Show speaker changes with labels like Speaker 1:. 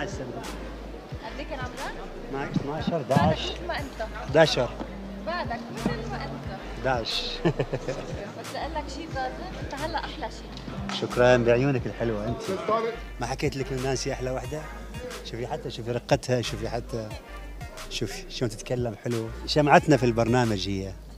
Speaker 1: 12 سنه.
Speaker 2: قد ايه كان عمرك؟
Speaker 1: 12
Speaker 2: بعدك
Speaker 1: 11
Speaker 2: مثل ما انت.
Speaker 1: 11
Speaker 2: بعدك مثل ما انت.
Speaker 1: 11.
Speaker 2: بس اقول لك شيء فازن، انت هلا احلى شيء.
Speaker 1: شكرا بعيونك الحلوه انت. ما حكيت لك ان نانسي احلى وحده؟ شوفي رقتها، شوفي حتى شوفي شلون تتكلم حلو. شمعتنا في البرنامج هي.